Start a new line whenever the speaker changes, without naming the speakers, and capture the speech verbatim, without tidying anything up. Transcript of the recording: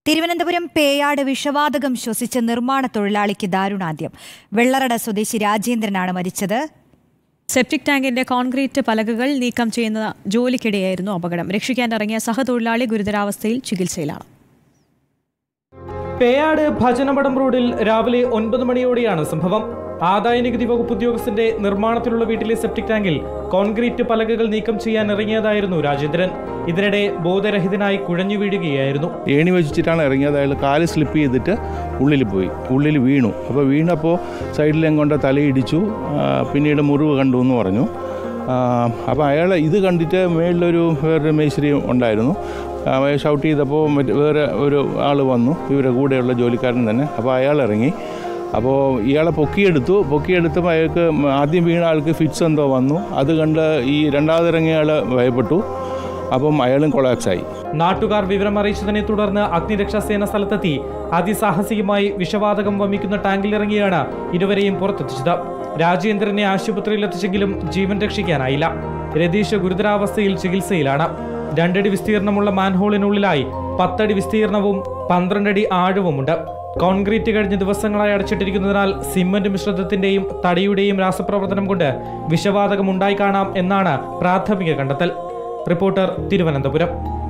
തിരുവനന്തപുരം പേയാട് വിഷവാതകം ശ്വസിച്ച നിർമ്മാണ തൊഴിലാളിക്ക് ദാരുണാന്ത്യം. വെള്ളറട സ്വദേശി രാജേന്ദ്രനാണ് മരിച്ചത്.
സെപ്റ്റിക് ടാങ്കിന്റെ കോൺക്രീറ്റ് പലകകൾ നീക്കം ചെയ്യുന്ന ജോലിക്കിടെയായിരുന്നു അപകടം. രക്ഷിക്കാനിറങ്ങിയ സഹതൊഴിലാളി ഗുരുതരാവസ്ഥയിൽ ചികിത്സയിലാണ്.
പേയാട് ഭജനമഠം റോഡിൽ രാവിലെ ഒൻപത് മണിയോടെയാണ് സംഭവം. ആദായനികുതി വകുപ്പ് ഉദ്യോഗസ്ഥന്റെ നിർമ്മാണത്തിലുള്ള വീട്ടിലെ സെപ്റ്റിക് ടാങ്കിൽ കോൺക്രീറ്റ് പലകകൾ നീക്കം ചെയ്യാൻ ഇറങ്ങിയതായിരുന്നു രാജേന്ദ്രൻ. ഇതിനിടെ ബോധരഹിതനായി കുഴഞ്ഞു വീഴുകയായിരുന്നു.
ഏണി വെച്ചിട്ടാണ് ഇറങ്ങിയത്. അയാൾ കാല് സ്ലിപ്പ് ചെയ്തിട്ട് ഉള്ളിൽ പോയി, ഉള്ളിൽ വീണു. അപ്പോൾ വീണപ്പോൾ സൈഡിലെങ്കൊണ്ട് തലയിടിച്ചു. പിന്നീട് മുറിവ് കണ്ടു എന്ന് പറഞ്ഞു. അപ്പോൾ അയാൾ ഇത് കണ്ടിട്ട് മേളിലൊരു വേറൊരു മേശരി ഉണ്ടായിരുന്നു. ഷൗട്ട് ചെയ്തപ്പോൾ മറ്റ് വേറെ ഒരു ആൾ വന്നു, ഇവരുടെ കൂടെയുള്ള ജോലിക്കാരൻ തന്നെ. അപ്പോൾ അയാൾ ഇറങ്ങി. അപ്പോൾ ഇയാളെ പൊക്കിയെടുത്തു. പൊക്കിയെടുത്തപ്പോൾ അയാൾക്ക് ആദ്യം വീണ ആൾക്ക് ഫിറ്റ്സ് എന്തോ വന്നു. അത് കണ്ട് ഈ രണ്ടാമതിറങ്ങിയ ആൾ ഭയപ്പെട്ടു. അപ്പം അയാളും കൊളാപ്സായി.
നാട്ടുകാർ വിവരം അറിയിച്ചതിനെ തുടർന്ന് അഗ്നിരക്ഷാസേന സ്ഥലത്തെത്തി അതിസാഹസികമായി വിഷവാതകം വമിക്കുന്ന ടാങ്കിലിറങ്ങിയാണ് ഇരുവരെയും പുറത്തെത്തിച്ചത്. രാജേന്ദ്രനെ ആശുപത്രിയിൽ എത്തിച്ചെങ്കിലും ജീവൻ രക്ഷിക്കാനായില്ല. രതീഷ് ഗുരുതരാവസ്ഥയിൽ ചികിത്സയിലാണ്. രണ്ടടി വിസ്തീർണമുള്ള മാൻഹോളിനുള്ളിലായി പത്തടി വിസ്തീർണവും പന്ത്രണ്ടടി ആഴവുമുണ്ട്. കോൺക്രീറ്റ് കഴിഞ്ഞ ദിവസങ്ങളായി അടച്ചിട്ടിരിക്കുന്നതിനാൽ സിമന്റ് മിശ്രിതത്തിന്റെയും തടിയുടെയും രാസപ്രവർത്തനം കൊണ്ട് വിഷവാതകം ഉണ്ടായി കാണാം എന്നാണ് പ്രാഥമിക കണ്ടെത്തൽ. റിപ്പോർട്ടർ, തിരുവനന്തപുരം.